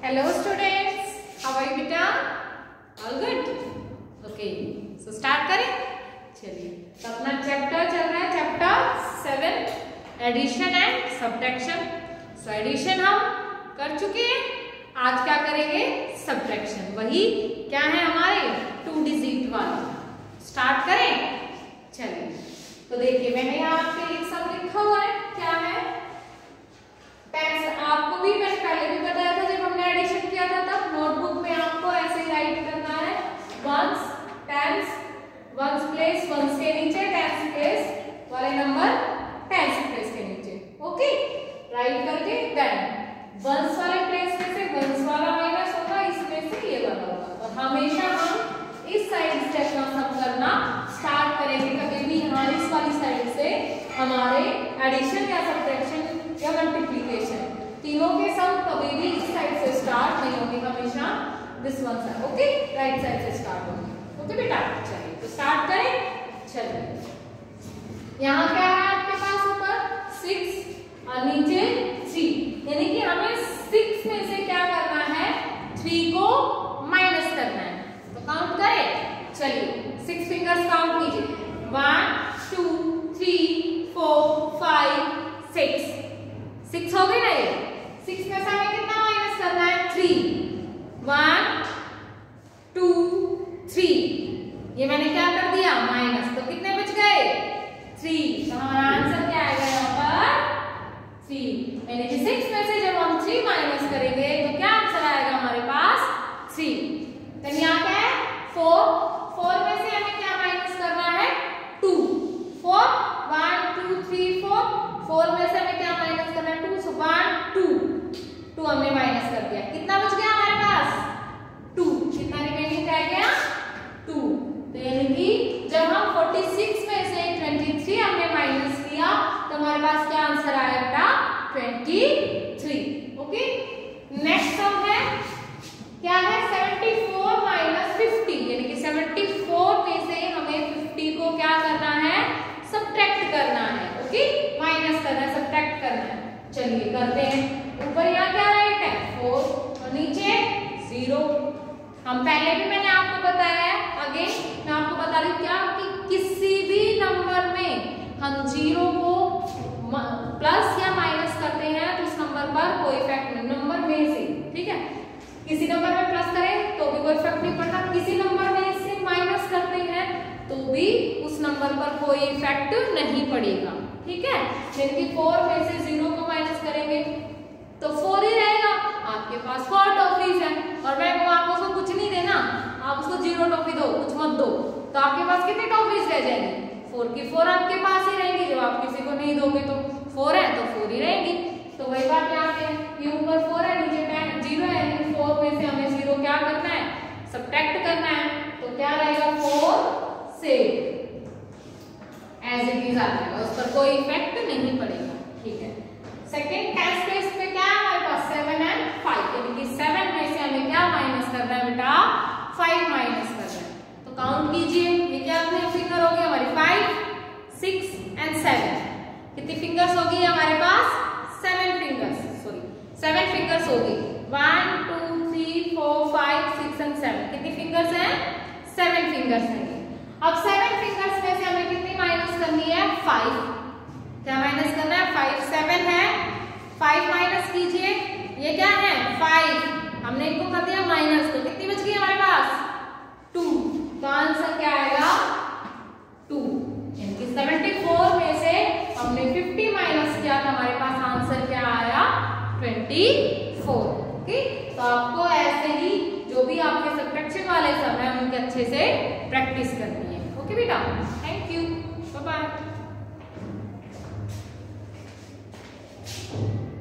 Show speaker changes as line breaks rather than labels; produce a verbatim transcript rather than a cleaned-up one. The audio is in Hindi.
Hello students, how are you beta? All good? Okay, so start करें। चलिए, तो अपना चैप्टर चल रहा है chapter seven addition and subtraction. So addition हम कर चुके हैं, आज क्या करेंगे सब्ट्रैक्शन। वही क्या है हमारे टू डिजिट वाला। स्टार्ट करें। चलिए, तो देखिए मैंने यहाँ आपके लिए सब लिखा हुआ है। क्या है पेंस, आपको भी मैंने पहले भी बताया था जब हमने एडिशन किया था तब नोटबुक में आपको ऐसे ही राइट करना है ones tens, ones place ones के नीचे टेंस प्लेस वाले नंबर टेंस प्लेस के नीचे। ओके, राइट करके देन वंस वाले प्लेस में से वंस वाला माइनस होगा, इसमें से ये वाला होगा। और हमेशा हम इस साइड से अपना सम करना स्टार्ट करेंगे। कभी भी यहाँ इस वाली साइड से हमारे एडिशन या सब्ट्रैक्शन या मल्टीप्लिकेशन तीनों के सम कभी भी इस साइड से स्टार्ट नहीं होंगे, हमेशा this one side. Okay, right side से स्टार्ट होंगे। ओके बेटा, चलिए तो स्टार्ट करें। चलिए, यहाँ क्या है आपके पास ऊपर सिक्स और नीचे थ्री, यानी कि हमें सिक्स में से क्या करना है थ्री को माइनस करना है। तो काउंट करें। चलिए सिक्स फिंगर्स काउंट कीजिए। One two three four five six. Six हो गई ना ये। सिक्स में से हमें कितना माइनस करना है थ्री। वन टू थ्री, ये मैंने क्या कर दिया माइनस। तो कितने बच गए थ्री। तो हमारा आंसर क्या आएगा यहाँ पर थ्री। यानी कि सिक्स में से जब हम थ्री माइनस करेंगे तो क्या आंसर आएगा हमारे पास थ्री। तो यहाँ क्या है फोर। फोर में से हमें क्या माइनस करना है two. Four one two three four. Four में से हमें क्या माइनस करना है two. So one two two हमने माइनस कर दिया। कितना बच गया हमारे पास टू। कितना रिमेनिंग रह गया टू। तो यानी कि जब हम फोर्टी सिक्स में से ट्वेंटी थ्री हमने माइनस किया तो हमारे पास क्या आंसर आया बेटा twenty three. Okay, next sum है क्या है सेवेंटी फोर माइनस फिफ्टी, यानी कि सेवेंटी फोर में से हमें फिफ्टी को क्या करना है सब्ट्रैक्ट करना है। ओके, माइनस करना है, सब्ट्रैक्ट करना है। चलिए करते हैं। ऊपर यहाँ क्या राइट है फोर और नीचे जीरो। हम पहले भी मैंने आपको बताया है, अगेन मैं आपको बता रही हूँ क्या कि किसी भी नंबर में हम जीरो को प्लस या माइनस करते हैं तो उस नंबर पर कोई इफेक्ट नहीं। नंबर में से, ठीक है, किसी नंबर में प्लस करें तो भी कोई इफेक्ट नहीं पड़ता, किसी नंबर में से माइनस करते हैं तो भी उस नंबर पर कोई इफेक्ट नहीं पड़ेगा। ठीक है, यानी कि फोर में से जीरो को माइनस करेंगे तो फोर ही रहेगा। आपके पास फोर टॉफीज है और मैं आपको उसको कुछ नहीं देना, आप उसको जीरो टॉफी दो, कुछ मत दो, तो आपके पास कितनी टॉफीज रह जाएंगी फोर की फोर आपके पास ही रहेंगी। जब आप किसी को नहीं दोगे तो फोर है तो फोर ही रहेंगी। तो वही बात यहाँ पे ये ऊपर फोर है नीचे टेन जीरो है, यानी फोर में से हमें जीरो क्या करना है सब्ट्रैक्ट करना है। तो क्या रहेगा फोर से एज इट इज आ जाएगा, उस पर कोई इफेक्ट नहीं पड़ेगा। ठीक है, सेकंड टेस्ट प्लेस पे क्या है हमारे पास सेवन एंड फाइव, यानी कि सेवन में से हमें क्या माइनस करना है बेटा फाइव माइनस करना है। तो काउंट कीजिए, ये क्या अपने फिंगर हो गए हमारे फाइव सिक्स एंड सेवन। कितनी फिंगर्स होगी हमारे पास seven fingers, sorry seven fingers होगी। One two three four five six and seven. कितनी फिंगर्स हैं सेवन फिंगर्स हैं। अब सेवन फिंगर्स में से हमें कितनी माइनस करनी है फाइव। क्या माइनस करना है फाइव। सेवन है फाइव माइनस कीजिए, ये क्या है फाइव, हमने इनको कर दिया माइनस, तो कितनी बच गई हमारे पास टू। तो आंसर क्या आएगा टू। यानी कि सेवेंटी फोर में से हमने फिफ्टी माइनस किया तो हमारे पास आंसर क्या आया ट्वेंटी फोर। ओके, तो आपको ऐसे ही जो भी आपके सब्ट्रैक्शन वाले सब है उनके अच्छे से प्रैक्टिस करनी है। ओके बेटा, थैंक यू, बाय बाय।